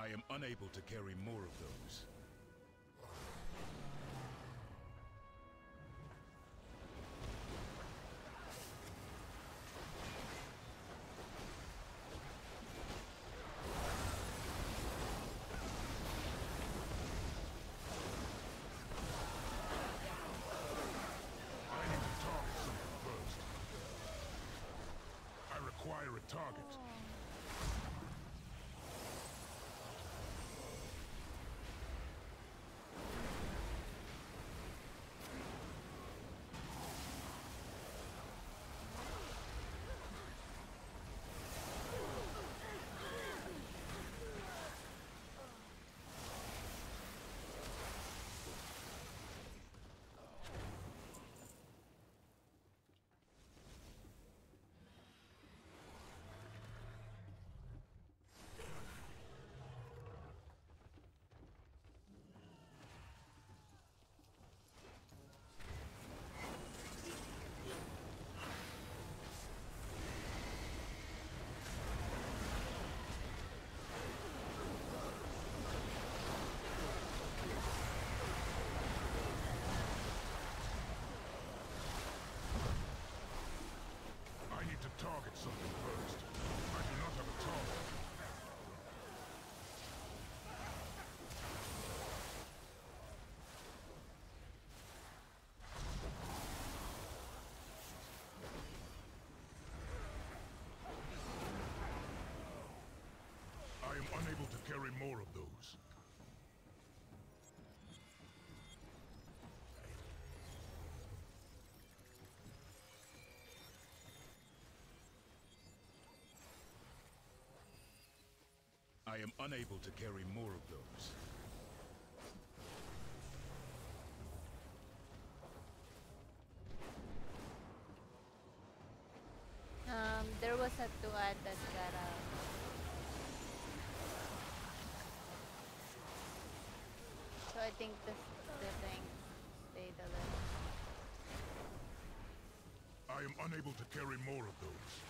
I am unable to carry more of those. I need to target something first. I require a target. I need to target something first. I do not have a target. I am unable to carry more of those. I am unable to carry more of those. There was a tuat that got out. So I think the thing stayed alive. I am unable to carry more of those.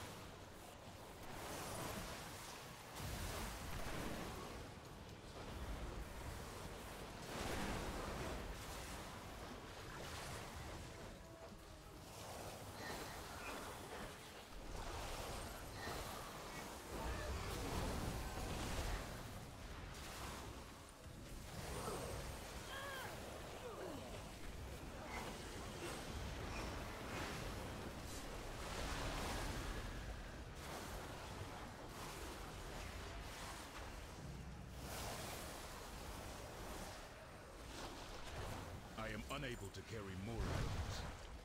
I am unable to carry more of those.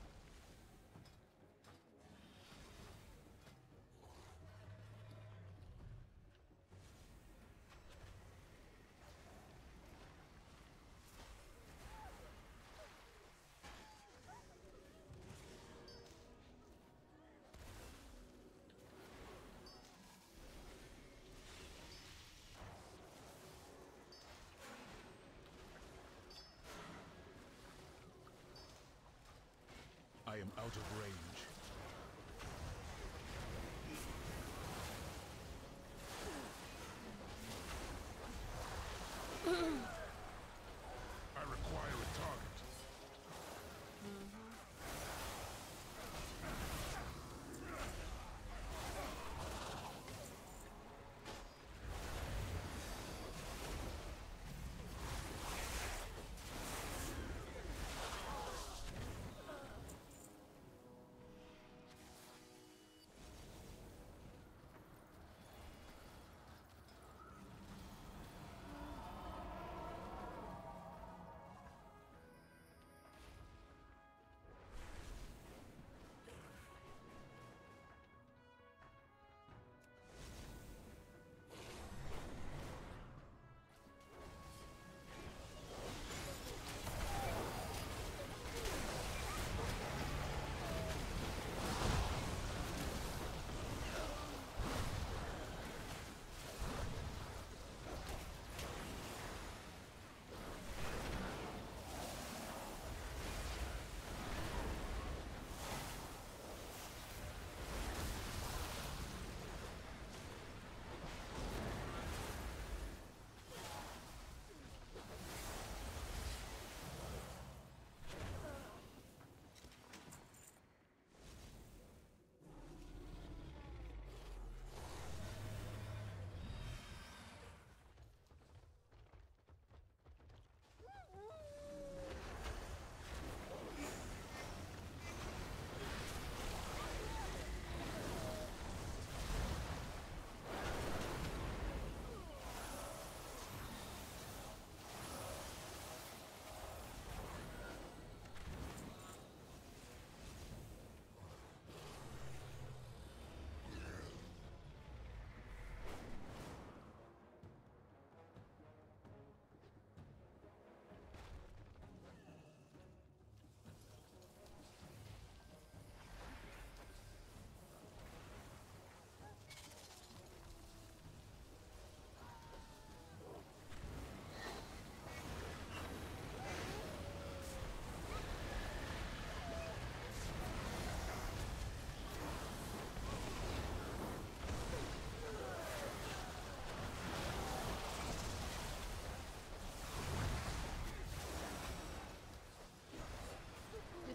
I am out of range. I require a target.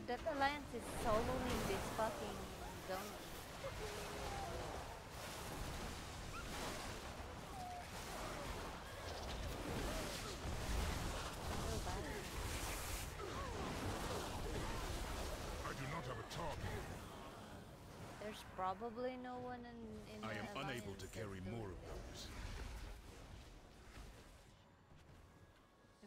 that alliance is soloing this fucking zone. So bad. I do not have a target. There's probably no one in I the am unable alliance to carry that's doing more of this. those. No.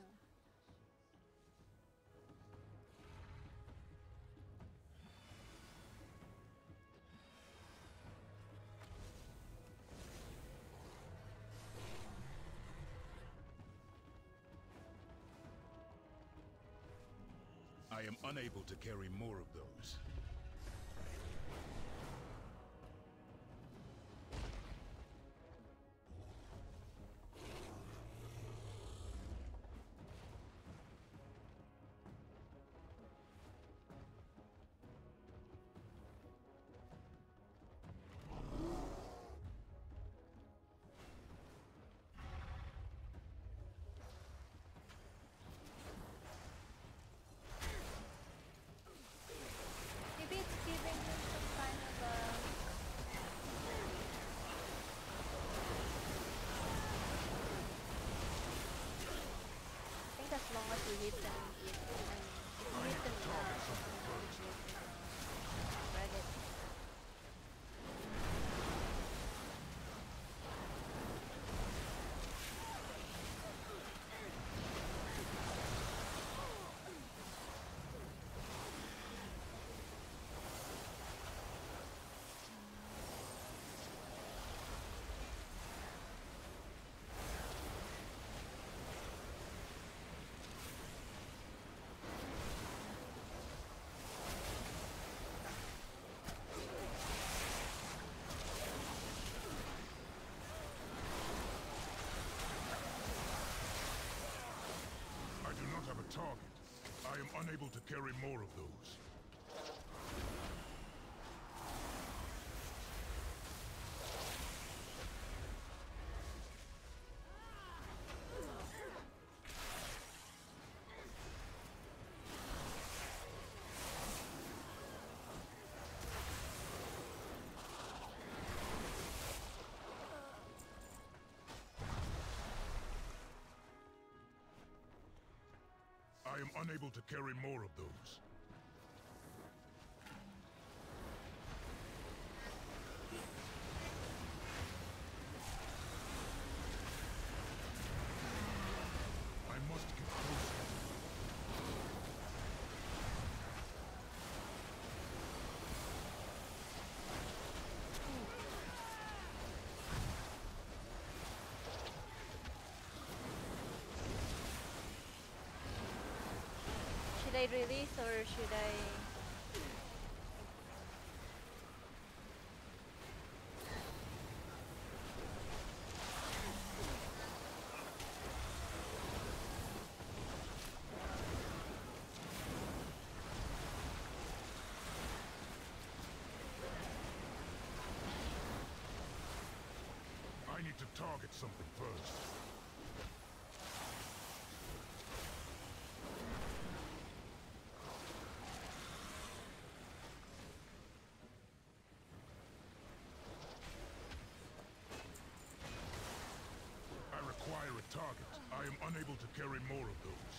I am unable to carry more of those. Maybe it's giving him some kind of I think as long as you hit them, if you hit them enough, it's gonna give him credit. I do not have a target. I am unable to carry more of those. I am unable to carry more of those. I must get closer. Should I release or should I? I need to target something first. I require a target. I am unable to carry more of those.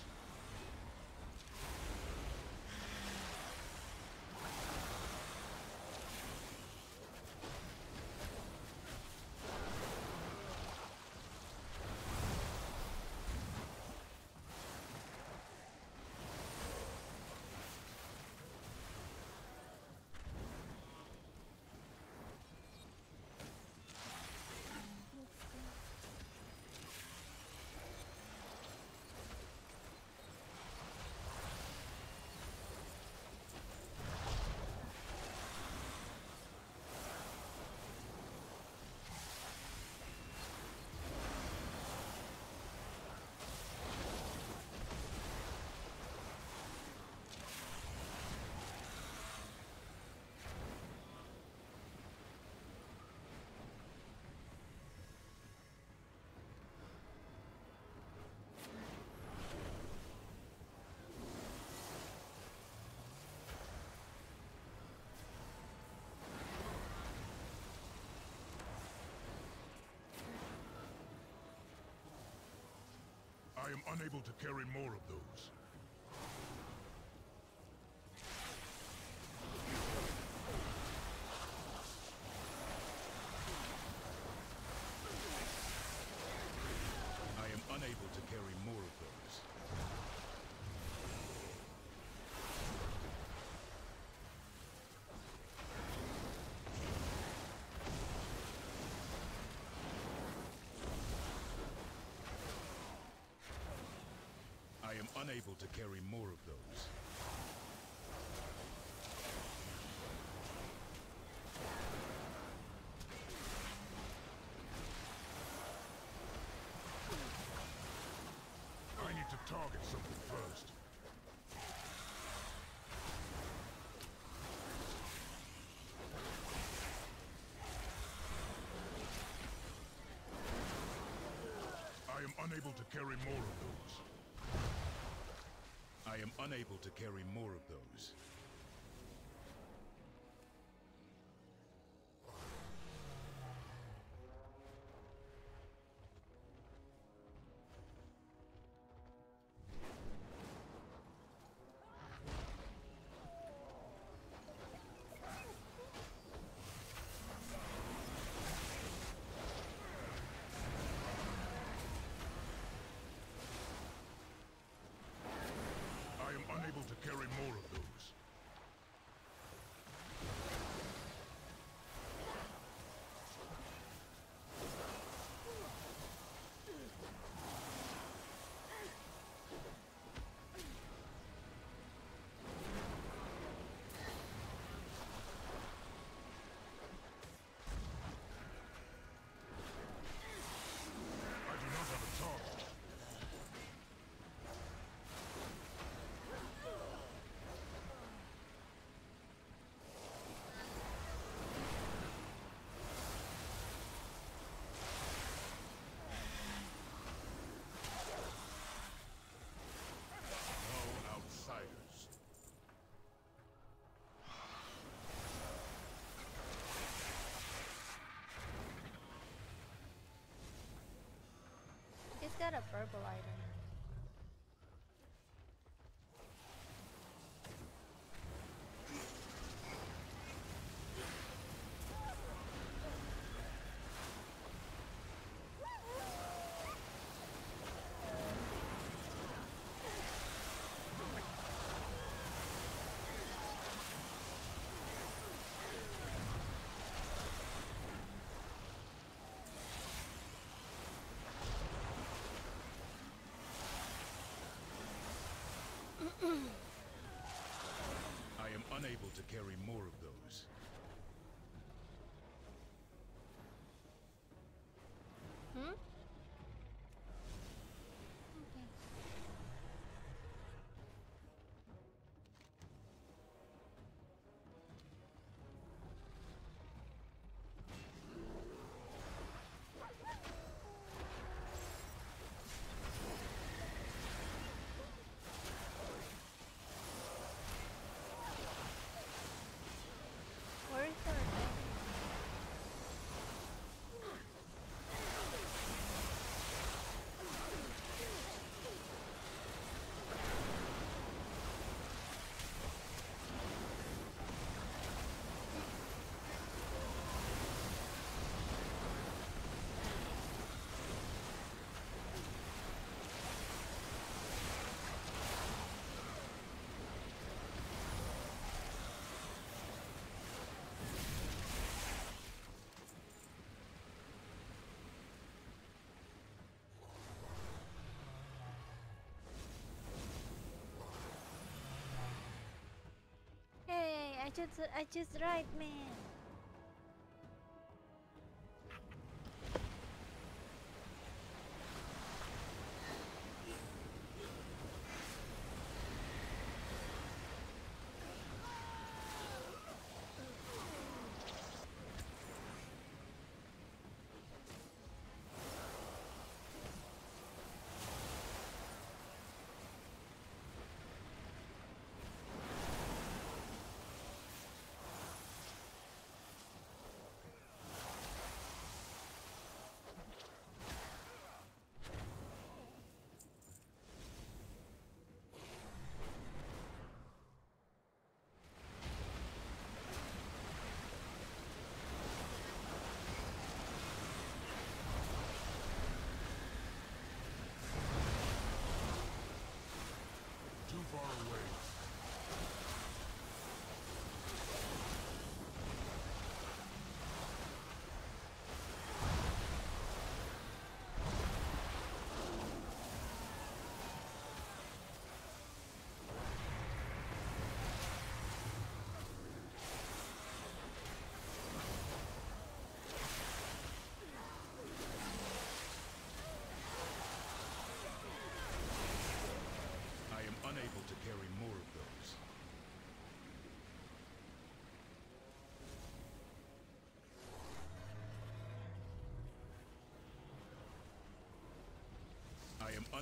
am unable to carry more of those. I am unable to carry more of those. I am unable to carry more of those. I need to target something first. I am unable to carry more of those. I am unable to carry more of those. I am unable to carry more of those. I do not have a target. No outsiders. He's got a purple item. I am unable to carry more of those. Hmm? Okay. Where is our thing? Hey, I just right, man.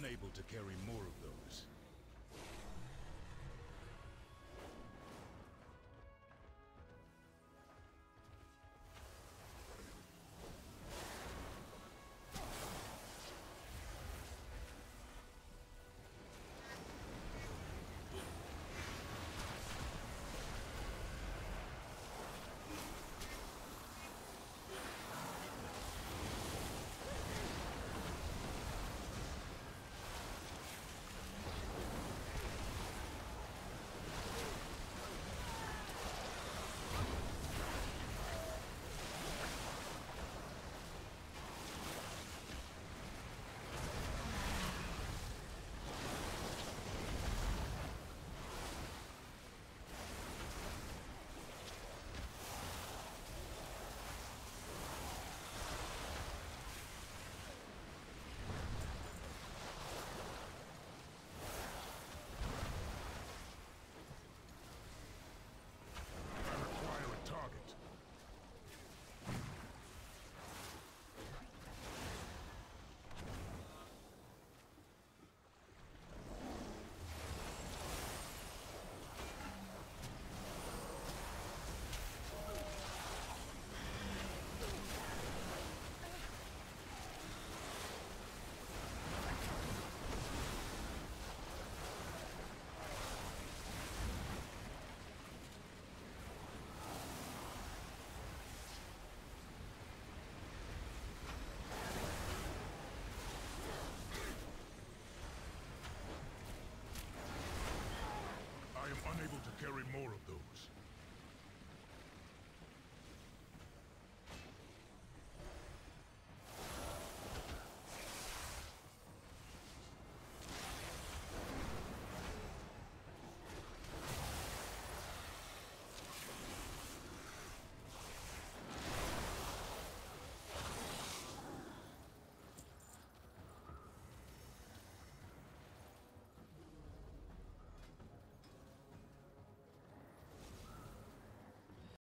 unable to carry more of those. I require a target. I am unable to carry more of those.